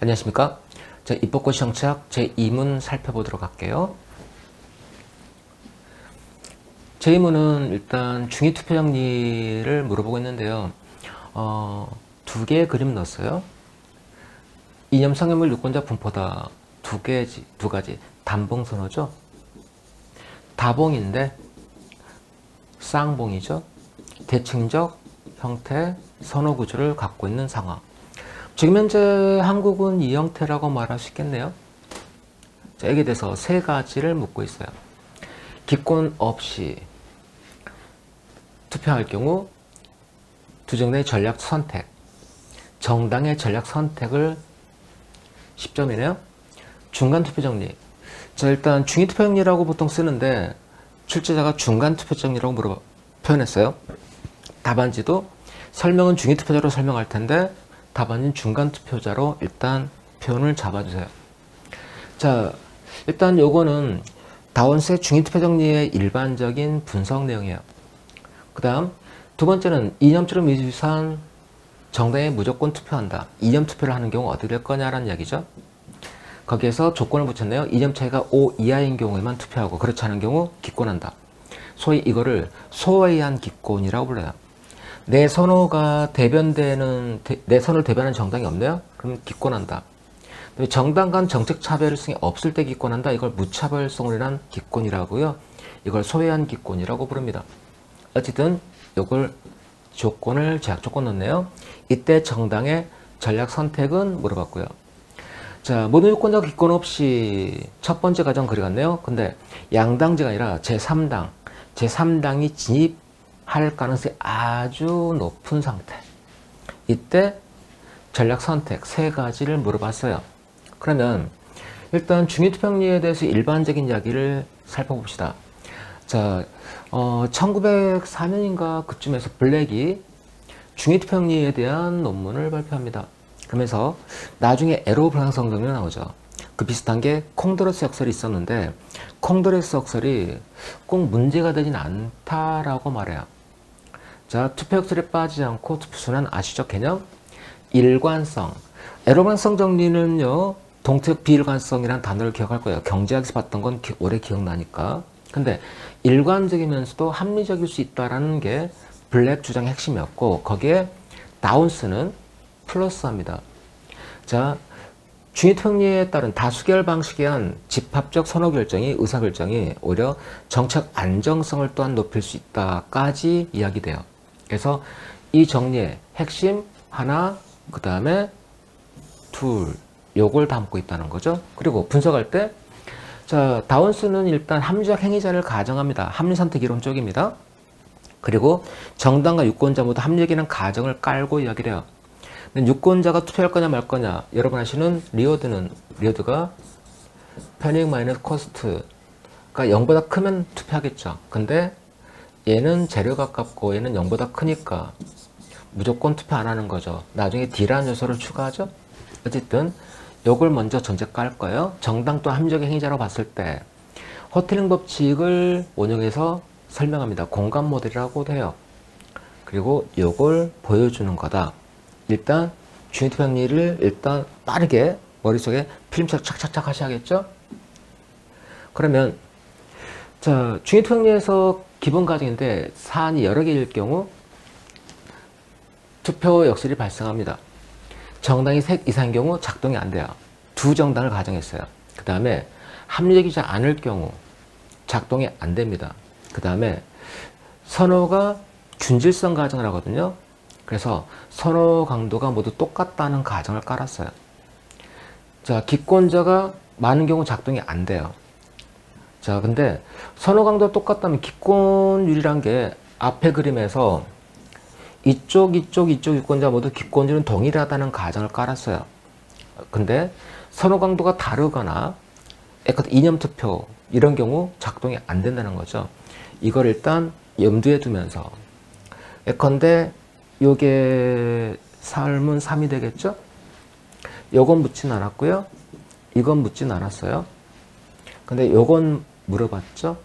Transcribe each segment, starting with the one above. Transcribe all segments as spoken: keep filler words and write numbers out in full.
안녕하십니까. 자, 입법고 정착 제이 문 살펴보도록 할게요. 제이 문은 일단 중위투표 정리를 물어보고 있는데요. 어, 두 개의 그림 넣었어요. 이념 성형물 유권자 분포다. 두 개지, 두 가지. 단봉선호죠. 다봉인데 쌍봉이죠. 대칭적 형태 선호 구조를 갖고 있는 상황. 지금 현재 한국은 이 형태라고 말할 수 있겠네요. 자, 여기에 대해서 세 가지를 묻고 있어요. 기권 없이 투표할 경우 두 정당의 전략 선택, 정당의 전략 선택을 십 점이네요. 중간 투표 정리. 자, 일단 중위 투표 정리라고 보통 쓰는데 출제자가 중간 투표 정리라고 물어 표현했어요. 답안지도 설명은 중위 투표자로 설명할 텐데 답안은 중간 투표자로 일단 표현을 잡아주세요. 자, 일단 요거는 다원스의 중위 투표 정리의 일반적인 분석 내용이에요. 그 다음 두 번째는 이념처럼 유사한 정당에 무조건 투표한다. 이념 투표를 하는 경우 어떻게 될 거냐라는 이야기죠. 거기에서 조건을 붙였네요. 이념 차이가 오 이하인 경우에만 투표하고 그렇지 않은 경우 기권한다. 소위 이거를 소외한 기권이라고 불러요. 내 선호가 대변되는, 내 선호를 대변하는 정당이 없네요? 그럼 기권한다. 정당 간 정책 차별성이 없을 때 기권한다. 이걸 무차별성을 위한 기권이라고요. 이걸 소외한 기권이라고 부릅니다. 어쨌든 이걸 조건을 제약 조건 넣네요. 이때 정당의 전략 선택은 물어봤고요. 자, 모든 유권자가 기권 없이 첫 번째 가정 그려갔네요. 근데 양당제가 아니라 제삼 당, 제삼 당이 진입할 가능성이 아주 높은 상태. 이때 전략 선택 세 가지를 물어봤어요. 그러면 일단 중위투표에 대해서 일반적인 이야기를 살펴봅시다. 자, 어, 천구백사 년인가 그쯤에서 블랙이 중위투표에 대한 논문을 발표합니다. 그러면서 나중에 에로 불황성 정리 나오죠. 그 비슷한 게 콩드로스 역설이 있었는데 콩드로스 역설이 꼭 문제가 되진 않다라고 말해요. 자, 투표 역설에 빠지지 않고 투표수는 아시죠? 개념? 일관성. 에로 불황성 정리는요, 동태적 비일관성이라는 단어를 기억할 거예요. 경제학에서 봤던 건 기, 오래 기억나니까. 근데 일관적이면서도 합리적일 수 있다는 게 블랙 주장의 핵심이었고 거기에 다운스는 플러스합니다. 자, 중위투표에 따른 다수결 방식에 의한 집합적 선호 결정이 의사결정이 오히려 정책 안정성을 또한 높일 수 있다까지 이야기돼요. 그래서 이 정리의 핵심 하나, 그 다음에 둘, 요걸 담고 있다는 거죠. 그리고 분석할 때 자, 다운스는 일단 합리적 행위자를 가정합니다. 합리선택 이론 쪽입니다. 그리고 정당과 유권자 모두 합리적이라는 가정을 깔고 이야기를 해요. 근데 유권자가 투표할 거냐 말 거냐, 여러분 아시는 리오드는, 리오드가 패닉 마이너스 코스트가 영보다 크면 투표하겠죠. 근데 얘는 재료 가깝고 얘는 영보다 크니까 무조건 투표 안 하는 거죠. 나중에 D라는 요소를 추가하죠. 어쨌든 요걸 먼저 전제 깔 거예요. 정당 또 합리적인 행위자로 봤을 때 호텔링 법칙을 원용해서 설명합니다. 공감 모델이라고도 해요. 그리고 요걸 보여주는 거다. 일단 중위투표 정리를 일단 빠르게 머릿속에 필름처럼 착착착 하셔야겠죠? 그러면 자, 중위투표 정리에서 기본 과정인데 사안이 여러 개일 경우 투표 역설이 발생합니다. 정당이 셋 이상인 경우 작동이 안 돼요. 두 정당을 가정했어요. 그 다음에 합리적이지 않을 경우 작동이 안 됩니다. 그 다음에 선호가 균질성 가정을 하거든요. 그래서 선호 강도가 모두 똑같다는 가정을 깔았어요. 자, 기권자가 많은 경우 작동이 안 돼요. 자, 근데 선호 강도가 똑같다면 기권율이란 게 앞에 그림에서 이쪽, 이쪽, 이쪽 유권자 모두 기권율은 동일하다는 가정을 깔았어요. 근데 선호 강도가 다르거나 이념투표 이런 경우 작동이 안 된다는 거죠. 이걸 일단 염두에 두면서 예컨대 요게 삶은 삼이 되겠죠? 요건 묻진 않았고요. 이건 묻진 않았어요. 근데 요건 물어봤죠?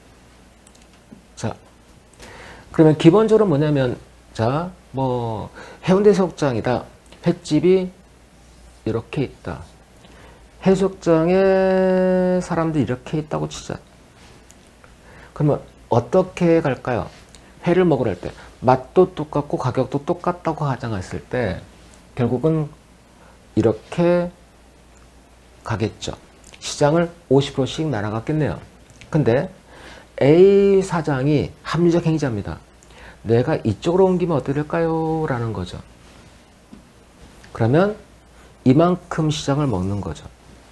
자, 그러면 기본적으로 뭐냐면 자, 뭐 해운대 소극장이다. 횟집이 이렇게 있다. 해수욕장에 사람들이 이렇게 있다고 치자. 그러면 어떻게 갈까요? 회를 먹으러 할 때 맛도 똑같고 가격도 똑같다고 가정했을 때 결국은 이렇게 가겠죠. 시장을 오십 퍼센트씩 날아갔겠네요. 근데 A 사장이 합리적 행위자입니다. 내가 이쪽으로 옮기면 어떻게 될까요? 라는 거죠. 그러면 이만큼 시장을 먹는 거죠.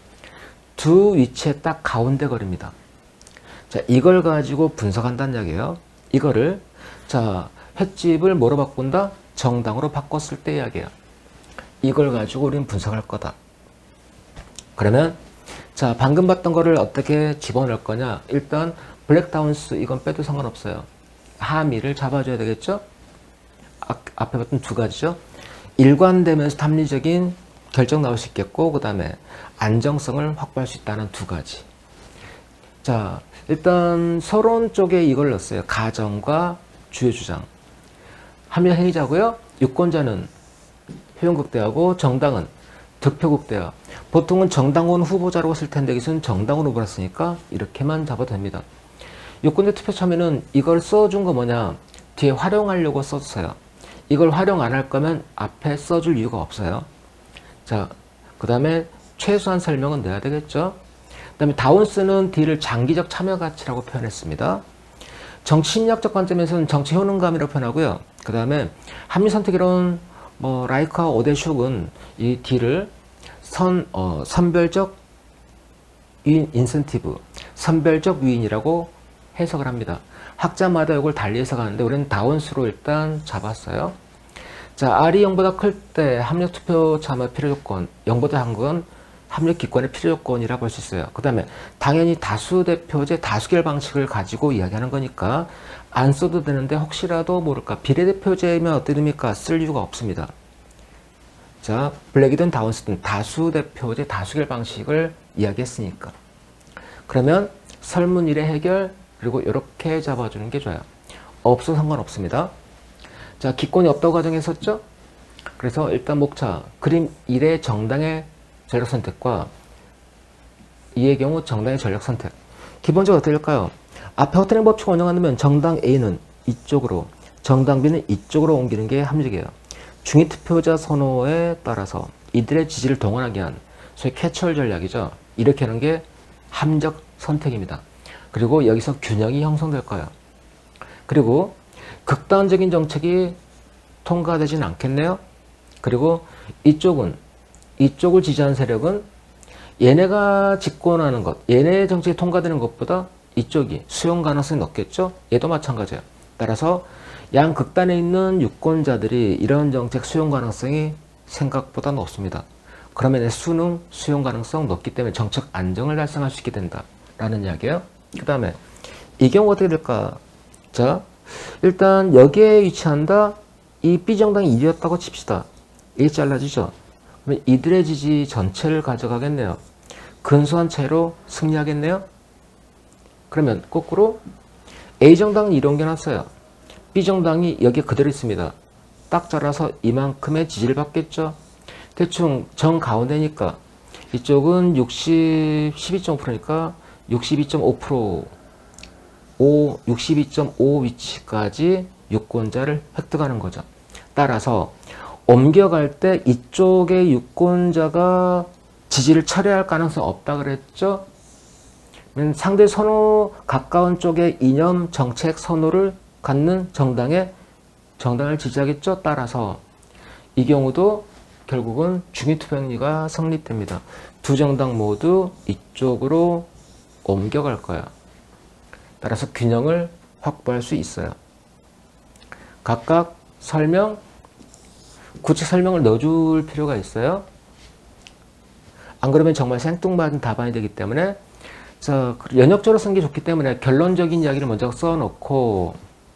두 위치에 딱 가운데 거리입니다. 자, 이걸 가지고 분석한다는 이야기예요. 이거를 자, 횟집을 뭐로 바꾼다? 정당으로 바꿨을 때 이야기예요. 이걸 가지고 우리는 분석할 거다. 그러면 자, 방금 봤던 거를 어떻게 집어넣을 거냐? 일단 블랙다운스 이건 빼도 상관없어요. 함의를 잡아줘야 되겠죠? 아, 앞에 봤던 두 가지죠. 일관되면서 합리적인 결정 나올 수 있겠고, 그 다음에 안정성을 확보할 수 있다는 두 가지. 자, 일단 서론 쪽에 이걸 넣었어요. 가정과 주요 주장. 합리적 행위자고요. 유권자는 표현극대하고 정당은 득표극대화. 보통은 정당원 후보자라고 쓸 텐데 여기서는 정당원 후보라 쓰니까 이렇게만 잡아도 됩니다. 유권자 투표 참여는 이걸 써준 거 뭐냐? 뒤에 활용하려고 써주세요. 이걸 활용 안 할 거면 앞에 써줄 이유가 없어요. 자, 그 다음에 최소한 설명은 내야 되겠죠. 그 다음에 다운스는 D를 장기적 참여 가치라고 표현했습니다. 정치 심리학적 관점에서는 정치 효능감이라고 표현하고요. 그 다음에 합리 선택이론 뭐 라이크와 오데슈크는 이 D를 선, 어, 선별적 유인 인센티브, 선별적 유인이라고 해석을 합니다. 학자마다 이걸 달리 해석하는데 우리는 다운스로 일단 잡았어요. 자, R이 영보다 클 때 합력 투표 참여 필요 조건, 영보다 한 건 합력 기권의 필요 조건이라고 볼 수 있어요. 그 다음에 당연히 다수대표제 다수결 방식을 가지고 이야기하는 거니까 안 써도 되는데 혹시라도 모를까 비례대표제면 어떻게 됩니까? 쓸 이유가 없습니다. 자, 블랙이든 다운스든 다수대표제 다수결 방식을 이야기했으니까. 그러면 설문 일의 해결 그리고 이렇게 잡아주는 게 좋아요. 없어도 상관없습니다. 자, 기권이 없다고 가정했었죠? 그래서 일단 목차 그림 일의 정당의 전략 선택과 이의 경우 정당의 전략 선택. 기본적으로 어떻게 될까요? 앞에 허트링 법칙을 운영한다면 정당 A는 이쪽으로, 정당 B는 이쪽으로 옮기는 게 합리적이에요. 중위투표자 선호에 따라서 이들의 지지를 동원하기 위한 소위 캐치얼 전략이죠. 이렇게 하는 게 합리적 선택입니다. 그리고 여기서 균형이 형성될 거예요. 그리고 극단적인 정책이 통과되진 않겠네요. 그리고 이쪽은 이쪽을 지지하는 세력은 얘네가 집권하는 것, 얘네 정책이 통과되는 것보다 이쪽이 수용 가능성이 높겠죠. 얘도 마찬가지예요. 따라서 양 극단에 있는 유권자들이 이런 정책 수용 가능성이 생각보다 높습니다. 그러면 수능 수용 가능성 높기 때문에 정책 안정을 달성할 수 있게 된다라는 이야기예요. 그 다음에 이 경우 어떻게 될까? 자, 일단 여기에 위치한다. 이 B정당이 일이었다고 칩시다. 이게 잘라지죠. 그러면 이들의 지지 전체를 가져가겠네요. 근소한 차이로 승리하겠네요. 그러면 거꾸로 A정당은 이로 옮겨놨어요. B정당이 여기에 그대로 있습니다. 딱 잘라서 이만큼의 지지를 받겠죠. 대충 정 가운데니까 이쪽은 육십, 십이 점 오 퍼센트니까 육십이 점 오 퍼센트 오, 육십이 점 오 위치까지 유권자를 획득하는 거죠. 따라서 옮겨갈 때 이쪽의 유권자가 지지를 철회할 가능성이 없다 그랬죠. 상대 선호 가까운 쪽의 이념 정책 선호를 갖는 정당에 정당을 지지하겠죠. 따라서 이 경우도 결국은 중위투표행위가 성립됩니다. 두 정당 모두 이쪽으로 옮겨갈 거야. 따라서 균형을 확보할 수 있어요. 각각 설명, 구체 설명을 넣어줄 필요가 있어요. 안 그러면 정말 생뚱맞은 답안이 되기 때문에 자, 연역적으로 쓴 게 좋기 때문에 결론적인 이야기를 먼저 써놓고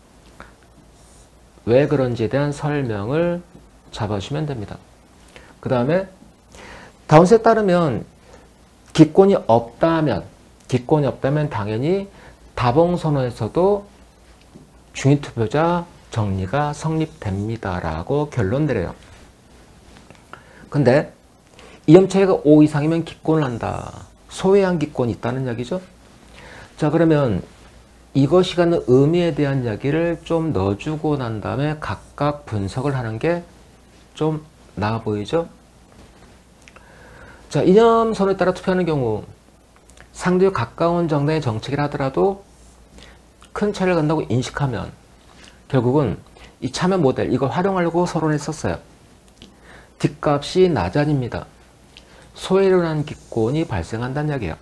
왜 그런지에 대한 설명을 잡아주시면 됩니다. 그 다음에 다운스에 따르면 기권이 없다면 기권이 없다면 당연히 다봉선언에서도 중위투표자 정리가 성립됩니다라고 결론 내려요. 근데 이념 차이가 오 이상이면 기권을 한다. 소외한 기권이 있다는 이야기죠. 자, 그러면 이것이 갖는 의미에 대한 이야기를 좀 넣어주고 난 다음에 각각 분석을 하는 게 좀 나아 보이죠? 자, 이념 선호에 따라 투표하는 경우 상대적 가까운 정당의 정책이라 하더라도 큰 차이를 간다고 인식하면 결국은 이 참여 모델 이걸 활용하려고 서론했었어요. 뒷값이 나잔입니다. 소외로 한 기권이 발생한다는 이야기예요.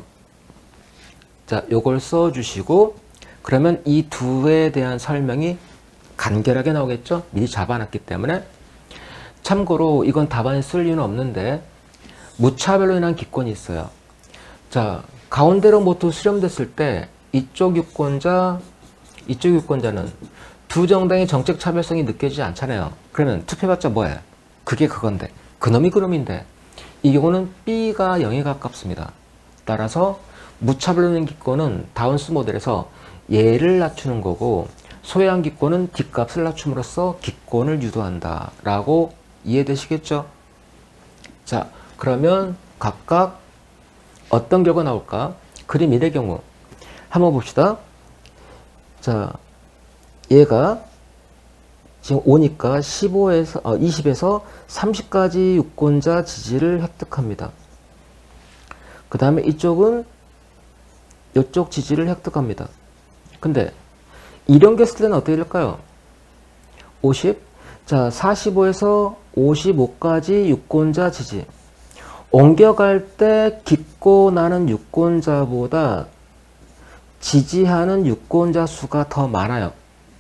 자, 요걸 써주시고 그러면 이 두에 대한 설명이 간결하게 나오겠죠? 미리 잡아놨기 때문에. 참고로 이건 답안에 쓸 이유는 없는데 무차별로 인한 기권이 있어요. 자, 가운데로 모두 수렴됐을 때 이쪽 유권자, 이쪽 유권자는 두 정당의 정책 차별성이 느껴지지 않잖아요. 그러면 투표해봤자 뭐예요? 그게 그건데, 그놈이 그놈인데 이 경우는 B가 영에 가깝습니다. 따라서 무차별로 인한 기권은 다운스 모델에서 얘를 낮추는 거고 소외한 기권은 뒷값을 낮춤으로써 기권을 유도한다 라고 이해되시겠죠? 자, 그러면 각각 어떤 결과 나올까? 그림 일의 경우 한번 봅시다. 자, 얘가 지금 오니까 십오에서 어, 이십에서 삼십까지 유권자 지지를 획득합니다. 그 다음에 이쪽은 이쪽 지지를 획득합니다. 근데 이런 게 했을 때는 어떻게 될까요? 오십, 자, 사십오에서 오십오까지 유권자 지지. 옮겨갈 때 기권하는 유권자보다 지지하는 유권자 수가 더 많아요.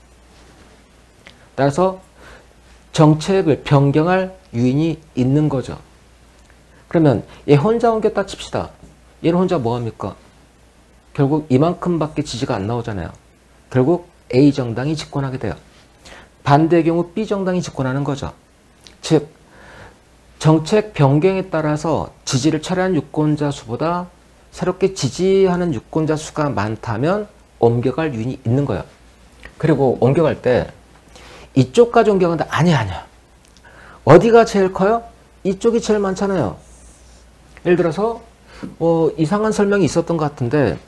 따라서 정책을 변경할 유인이 있는 거죠. 그러면 얘 혼자 옮겼다 칩시다. 얘는 혼자 뭐합니까? 결국 이만큼밖에 지지가 안 나오잖아요. 결국 A 정당이 집권하게 돼요. 반대의 경우 B 정당이 집권하는 거죠. 즉 정책 변경에 따라서 지지를 철회한 유권자 수보다 새롭게 지지하는 유권자 수가 많다면 옮겨갈 유인이 있는 거예요. 그리고 옮겨갈 때 이쪽까지 옮겨간다. 아니야 아니야. 어디가 제일 커요? 이쪽이 제일 많잖아요. 예를 들어서 뭐 이상한 설명이 있었던 것 같은데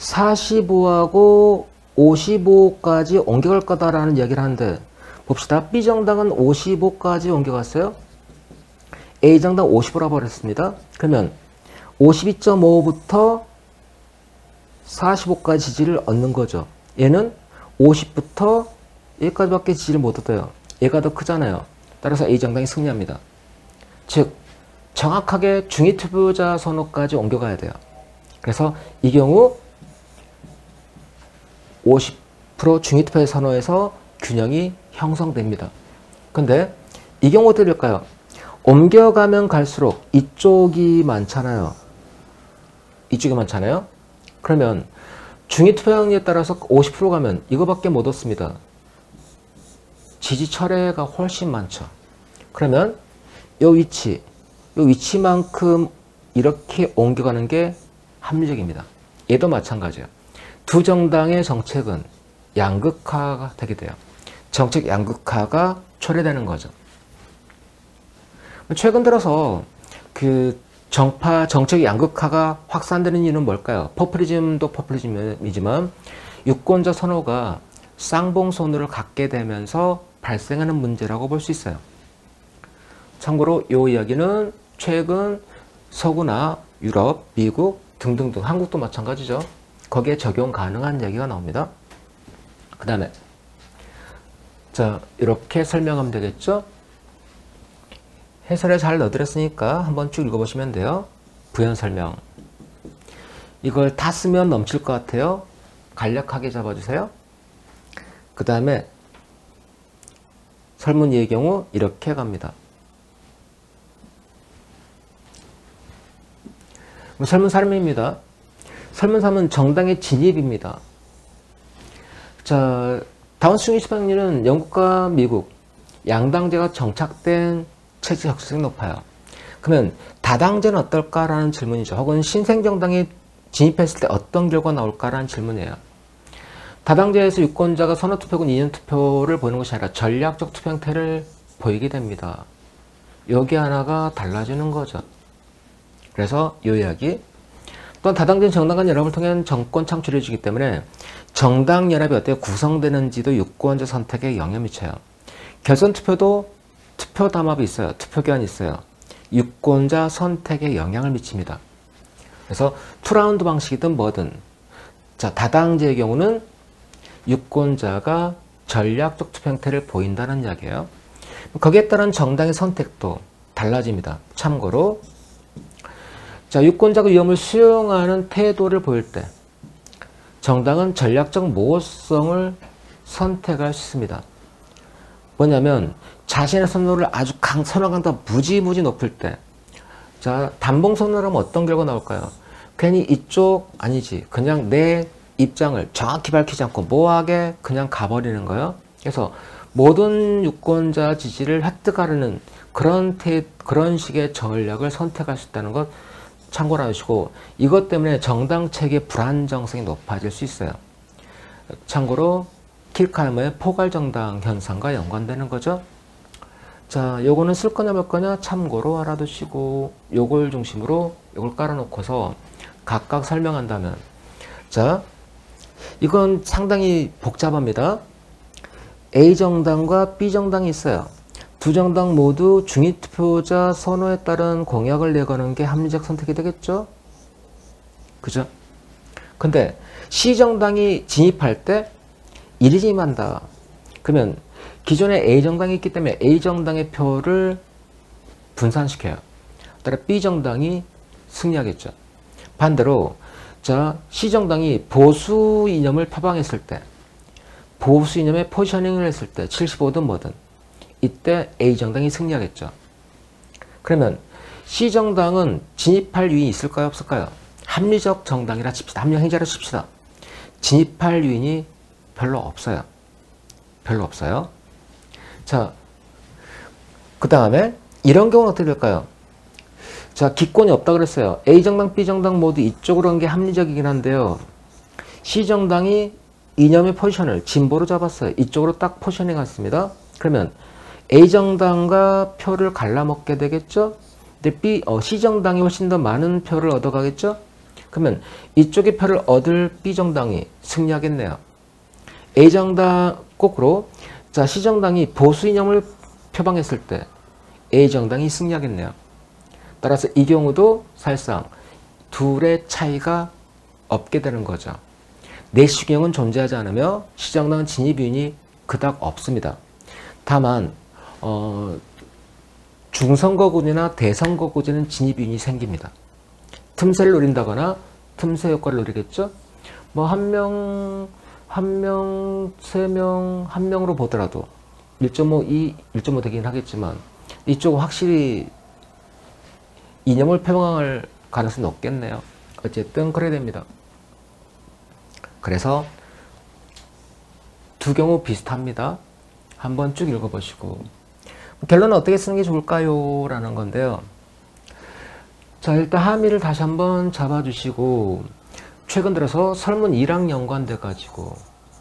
사십오하고 오십오까지 옮겨갈 거다라는 이야기를 하는데 봅시다. B 정당은 오십오까지 옮겨갔어요. A 정당 오십오라 버렸습니다. 그러면 오십이 점 오부터 사십오까지 지지를 얻는 거죠. 얘는 오십부터 여기까지밖에 지지를 못 얻어요. 얘가 더 크잖아요. 따라서 A 정당이 승리합니다. 즉 정확하게 중위 투표자 선호까지 옮겨가야 돼요. 그래서 이 경우 오십 퍼센트 중위 투표 선호에서 균형이 형성됩니다. 근데 이 경우 어떻게 될까요? 옮겨가면 갈수록 이쪽이 많잖아요. 이쪽이 많잖아요. 그러면 중위 투표율에 따라서 오십 퍼센트 가면 이거밖에 못 얻습니다. 지지 철회가 훨씬 많죠. 그러면 이 위치, 이 위치만큼 이렇게 옮겨가는 게 합리적입니다. 얘도 마찬가지예요. 두 정당의 정책은 양극화가 되게 돼요. 정책 양극화가 초래되는 거죠. 최근 들어서 그 정파 정책 양극화가 확산되는 이유는 뭘까요? 포퓰리즘도 포퓰리즘이지만 유권자 선호가 쌍봉 선호를 갖게 되면서 발생하는 문제라고 볼 수 있어요. 참고로 이 이야기는 최근 서구나 유럽, 미국 등등등 한국도 마찬가지죠. 거기에 적용 가능한 이야기가 나옵니다. 그 다음에 자 이렇게 설명하면 되겠죠. 해설에 잘 넣어드렸으니까 한번 쭉 읽어보시면 돼요. 부연 설명. 이걸 다 쓰면 넘칠 것 같아요. 간략하게 잡아주세요. 그 다음에 설문이의 경우 이렇게 갑니다. 설문 삼입니다. 설문 삼은 정당의 진입입니다. 자, 다운스윙 이십학년은 영국과 미국 양당제가 정착된 체제 적성이 높아요. 그러면 다당제는 어떨까라는 질문이죠. 혹은 신생정당이 진입했을 때 어떤 결과 나올까라는 질문이에요. 다당제에서 유권자가 선호투표군 이념투표를 보는 것이 아니라 전략적 투표 형태를 보이게 됩니다. 여기 하나가 달라지는 거죠. 그래서 이 이야기. 또한 다당제는 정당 간 연합을 통한 정권 창출해 주기 때문에 정당 연합이 어떻게 구성되는지도 유권자 선택에 영향을 미쳐요. 결선 투표도 투표 담합이 있어요. 투표 기한이 있어요. 유권자 선택에 영향을 미칩니다. 그래서 투 라운드 방식이든 뭐든, 자, 다당제의 경우는 유권자가 전략적 투표 형태를 보인다는 이야기예요. 거기에 따른 정당의 선택도 달라집니다. 참고로, 자, 유권자가 위험을 수용하는 태도를 보일 때 정당은 전략적 모호성을 선택할 수 있습니다. 뭐냐면 자신의 선호를 아주 강, 선호 강도가 무지무지 높을 때, 자, 단봉 선호를 하면 어떤 결과 나올까요? 괜히 이쪽 아니지, 그냥 내 입장을 정확히 밝히지 않고 모호하게 그냥 가버리는 거예요. 그래서 모든 유권자 지지를 획득하려는 그런 태, 그런 식의 전략을 선택할 수 있다는 것 참고를 하시고, 이것 때문에 정당 체계의 불안정성이 높아질 수 있어요. 참고로 킬카이머의 포괄정당 현상과 연관되는 거죠. 자, 요거는 쓸 거냐 말 거냐 참고로 알아두시고, 요걸 중심으로 요걸 깔아놓고서 각각 설명한다면, 자, 이건 상당히 복잡합니다. A정당과 B정당이 있어요. 두 정당 모두 중위투표자 선호에 따른 공약을 내거는 게 합리적 선택이 되겠죠? 그죠? 근데 C정당이 진입할 때 일 위 진입한다. 그러면 기존에 A정당이 있기 때문에 A정당의 표를 분산시켜요. 따라 B정당이 승리하겠죠. 반대로, 자, C정당이 보수 이념을 표방했을 때, 보수 이념의 포지셔닝을 했을 때, 칠십오든 뭐든, 이때 A정당이 승리하겠죠. 그러면 C정당은 진입할 유인이 있을까요? 없을까요? 합리적 정당이라 칩시다. 합리적 행자라 칩시다. 진입할 유인이 별로 없어요. 별로 없어요. 자, 그 다음에 이런 경우는 어떻게 될까요? 자, 기권이 없다 그랬어요. A정당, B정당 모두 이쪽으로 간 게 합리적이긴 한데요. C정당이 이념의 포지션을 진보로 잡았어요. 이쪽으로 딱 포지셔닝 갔습니다. 그러면 A정당과 표를 갈라먹게 되겠죠? 근데 B, 어, C정당이 훨씬 더 많은 표를 얻어가겠죠? 그러면 이쪽의 표를 얻을 B정당이 승리하겠네요. A정당, 거꾸로, 자, C정당이 보수 이념을 표방했을 때 A정당이 승리하겠네요. 따라서 이 경우도 사실상 둘의 차이가 없게 되는 거죠. 내시경은 존재하지 않으며 C정당은 진입 유인이 그닥 없습니다. 다만 어, 중선거구제나 대선거구제는 진입 유인이 생깁니다. 틈새를 노린다거나 틈새 효과를 노리겠죠. 뭐 한 명, 한 명, 세 명, 한 명으로 보더라도 일 점 오, 이, 일 점 오 되긴 하겠지만 이쪽은 확실히 이념을 표방할 가능성이 높겠네요. 어쨌든 그래야 됩니다. 그래서 두 경우 비슷합니다. 한번 쭉 읽어보시고 결론은 어떻게 쓰는 게 좋을까요? 라는 건데요. 자, 일단 함의를 다시 한번 잡아주시고, 최근 들어서 설문 이랑 연관돼 가지고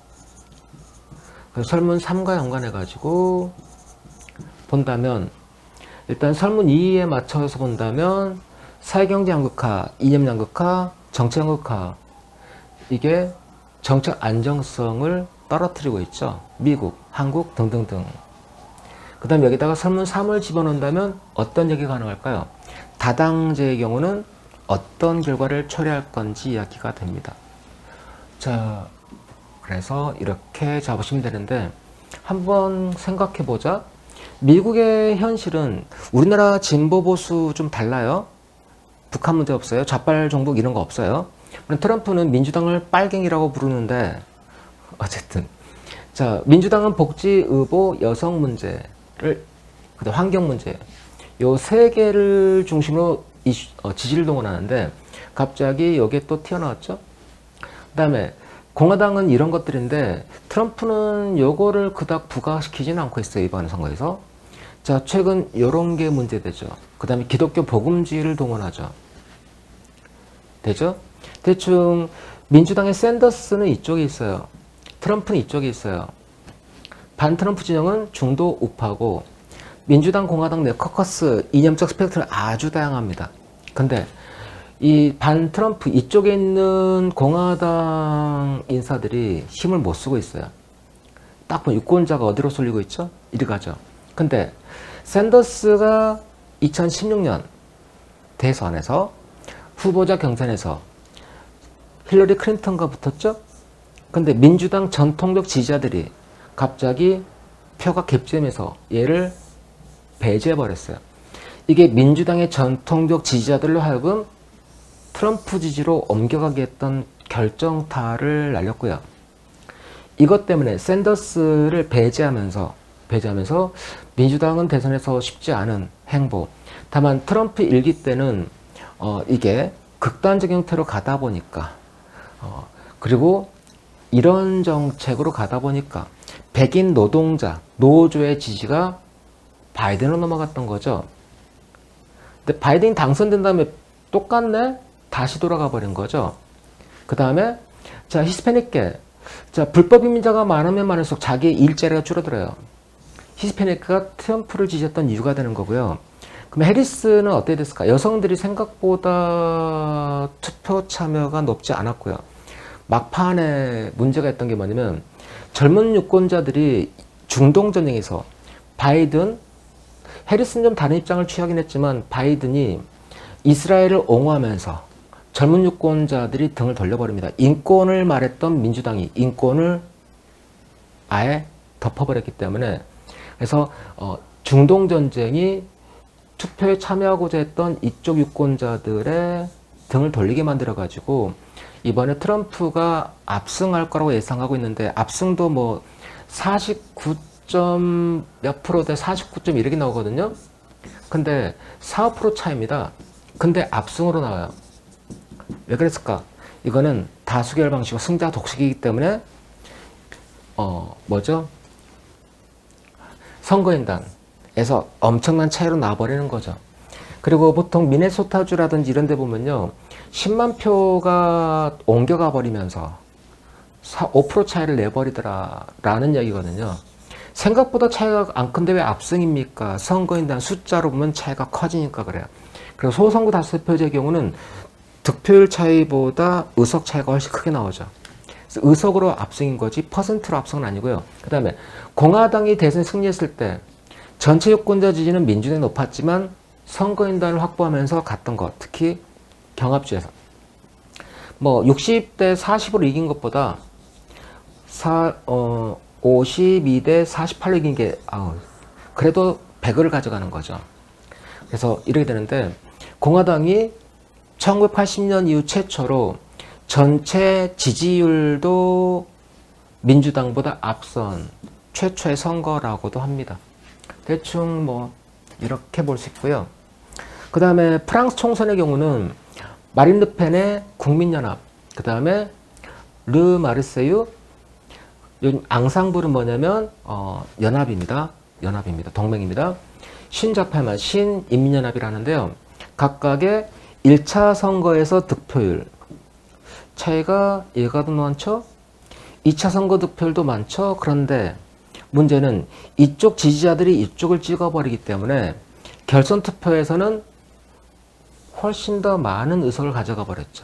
설문 삼과 연관해 가지고 본다면, 일단 설문 이에 맞춰서 본다면 사회경제 양극화, 이념 양극화, 정책 양극화, 이게 정책 안정성을 떨어뜨리고 있죠. 미국, 한국 등등등. 그 다음 여기다가 설문 삼을 집어넣는다면 어떤 얘기가 가능할까요? 다당제의 경우는 어떤 결과를 초래할 건지 이야기가 됩니다. 자, 그래서 이렇게 잡으시면 되는데 한번 생각해 보자. 미국의 현실은 우리나라 진보 보수 좀 달라요. 북한 문제 없어요. 좌빨 종북 이런 거 없어요. 트럼프는 민주당을 빨갱이라고 부르는데 어쨌든 자, 민주당은 복지, 의보, 여성 문제를, 그다음 환경 문제, 요 세 개를 중심으로 이슈, 어, 지지를 동원하는데 갑자기 여기에 또 튀어나왔죠. 그 다음에 공화당은 이런 것들인데 트럼프는 요거를 그닥 부각시키지는 않고 있어요. 이번 선거에서. 자, 최근 요런 게 문제되죠. 그 다음에 기독교 복음주의를 동원하죠. 되죠? 대충 민주당의 샌더스는 이쪽에 있어요. 트럼프는 이쪽에 있어요. 반트럼프 진영은 중도 우파고 민주당, 공화당 내 커커스 이념적 스펙트럼이 아주 다양합니다. 근데 이 반 트럼프 이쪽에 있는 공화당 인사들이 힘을 못 쓰고 있어요. 딱 보면 유권자가 어디로 쏠리고 있죠? 이리 가죠. 근데 샌더스가 이천십육 년 대선에서 후보자 경선에서 힐러리 클린턴과 붙었죠? 근데 민주당 전통적 지지자들이 갑자기 표가 갭점에서 얘를 배제해버렸어요. 이게 민주당의 전통적 지지자들로 하여금 트럼프 지지로 옮겨가게 했던 결정타를 날렸고요. 이것 때문에 샌더스를 배제하면서 배제하면서 민주당은 대선에서 쉽지 않은 행보. 다만 트럼프 일기 때는 어, 이게 극단적 형태로 가다 보니까 어, 그리고 이런 정책으로 가다 보니까 백인 노동자, 노조의 지지가 바이든으로 넘어갔던 거죠. 근데 바이든이 당선된 다음에 똑같네? 다시 돌아가 버린 거죠. 그 다음에 자 히스패닉계, 자 불법 이민자가 많으면 많을수록 자기의 일자리가 줄어들어요. 히스패닉가 트럼프를 지지했던 이유가 되는 거고요. 그럼 해리스는 어떻게 됐을까? 여성들이 생각보다 투표 참여가 높지 않았고요. 막판에 문제가 있던 게 뭐냐면 젊은 유권자들이 중동전쟁에서 바이든, 해리스는 좀 다른 입장을 취하긴 했지만 바이든이 이스라엘을 옹호하면서 젊은 유권자들이 등을 돌려버립니다. 인권을 말했던 민주당이 인권을 아예 덮어버렸기 때문에 그래서 어, 중동전쟁이 투표에 참여하고자 했던 이쪽 유권자들의 등을 돌리게 만들어가지고 이번에 트럼프가 압승할 거라고 예상하고 있는데 압승도 뭐 사십구 점 몇 프로대 사십구 점 일이 나오거든요. 근데 사, 오 퍼센트 차이입니다. 근데 압승으로 나와요. 왜 그랬을까? 이거는 다수결 방식과 승자 독식이기 때문에 어 뭐죠? 선거인단에서 엄청난 차이로 나와버리는 거죠. 그리고 보통 미네소타주라든지 이런 데 보면요. 십만 표가 옮겨가 버리면서 오 퍼센트 차이를 내버리더라 라는 이야기거든요. 생각보다 차이가 안 큰데 왜 압승입니까? 선거인단 숫자로 보면 차이가 커지니까 그래요. 그리고 소선거 다수표제의 경우는 득표율 차이보다 의석 차이가 훨씬 크게 나오죠. 그래서 의석으로 압승인 거지 퍼센트로 압승은 아니고요. 그 다음에 공화당이 대선 승리했을 때 전체 유권자 지지는 민주당이 높았지만 선거인단을 확보하면서 갔던 것, 특히 경합주에서 뭐 육십 대 사십으로 이긴 것보다 사, 어, 오십이 대 사십팔로 이긴 게 아우, 그래도 백을 가져가는 거죠. 그래서 이렇게 되는데 공화당이 천구백팔십 년 이후 최초로 전체 지지율도 민주당보다 앞선 최초의 선거라고도 합니다. 대충 뭐 이렇게 볼 수 있고요. 그 다음에 프랑스 총선의 경우는 마린 르펜의 국민연합, 그 다음에 르 마르세유, 요즘 앙상블은 뭐냐면 어, 연합입니다. 연합입니다. 동맹입니다. 신좌파만 신인민연합이라는데요. 각각의 일 차 선거에서 득표율 차이가 얘가 더 많죠? 이 차 선거 득표율도 많죠? 그런데 문제는 이쪽 지지자들이 이쪽을 찍어버리기 때문에 결선 투표에서는 훨씬 더 많은 의석을 가져가 버렸죠.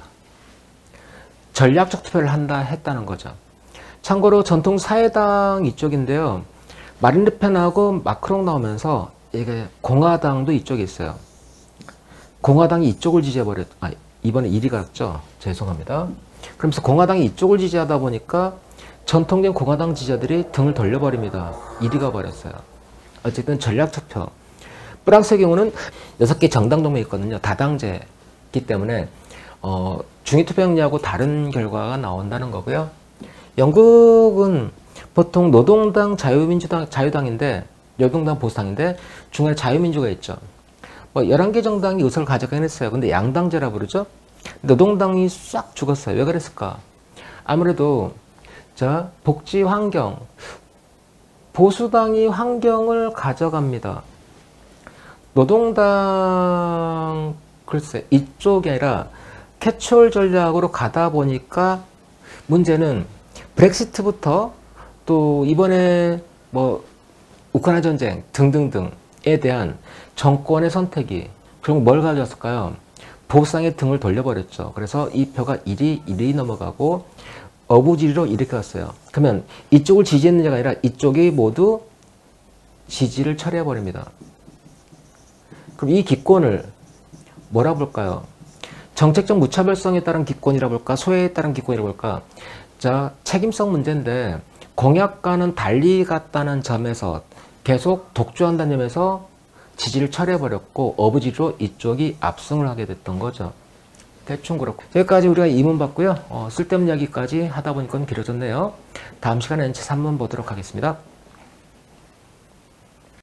전략적 투표를 한다 했다는 거죠. 참고로 전통 사회당 이쪽인데요. 마린 르펜하고 마크롱 나오면서 이게 공화당도 이쪽에 있어요. 공화당이 이쪽을 지지해버렸, 아, 이번에 일 위 갔죠? 죄송합니다. 그러면서 공화당이 이쪽을 지지하다 보니까 전통적인 공화당 지지자들이 등을 돌려버립니다. 일 위가 버렸어요. 어쨌든 전략투표. 프랑스의 경우는 여섯 개 정당 동맹이 있거든요. 다당제이기 때문에 어, 중위투표용리하고 다른 결과가 나온다는 거고요. 영국은 보통 노동당, 자유민주당, 자유당인데 노동당, 보수당인데 중간에 자유민주가 있죠. 뭐 열한 개 정당이 의석을 가져가긴 했어요. 근데 양당제라 부르죠. 노동당이 싹 죽었어요. 왜 그랬을까? 아무래도 자 복지 환경, 보수당이 환경을 가져갑니다. 노동당 글쎄 이쪽이 아니라 캐치홀 전략으로 가다 보니까 문제는 브렉시트부터 또 이번에 뭐 우크라이나 전쟁 등등등에 대한 정권의 선택이 결국 뭘 가져왔을까요? 보상의 등을 돌려버렸죠. 그래서 이 표가 일이 일이 넘어가고 어부지리로 이렇게 갔어요. 그러면 이쪽을 지지했느냐가 아니라 이쪽이 모두 지지를 처리해버립니다. 그럼 이 기권을 뭐라 볼까요? 정책적 무차별성에 따른 기권이라 볼까? 소외에 따른 기권이라 볼까? 자, 책임성 문제인데 공약과는 달리 갔다는 점에서 계속 독주한다는 점에서 지지를 처리해버렸고 어부지리로 이쪽이 압승을 하게 됐던 거죠. 대충 그렇고 여기까지 우리가 이 문 봤고요. 어, 쓸데없는 이야기까지 하다 보니까 길어졌네요. 다음 시간에는 제 삼 문 보도록 하겠습니다.